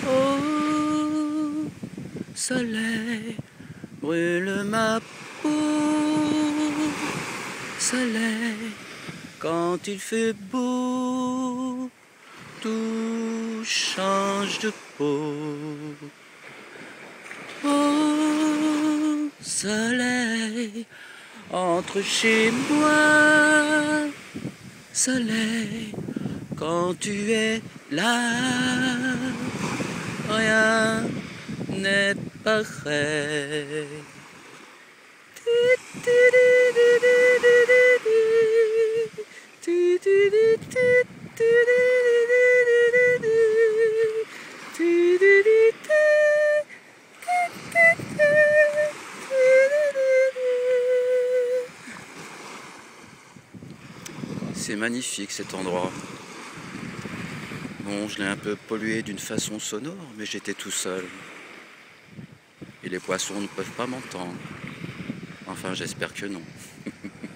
Oh, soleil, brûle ma peau. Soleil, quand il fait beau, tout change de peau. Oh, soleil, entre chez moi. Soleil, quand tu es là, rien n'est pareil. C'est magnifique cet endroit. Bon, je l'ai un peu pollué d'une façon sonore, mais j'étais tout seul. Et les poissons ne peuvent pas m'entendre. Enfin, j'espère que non.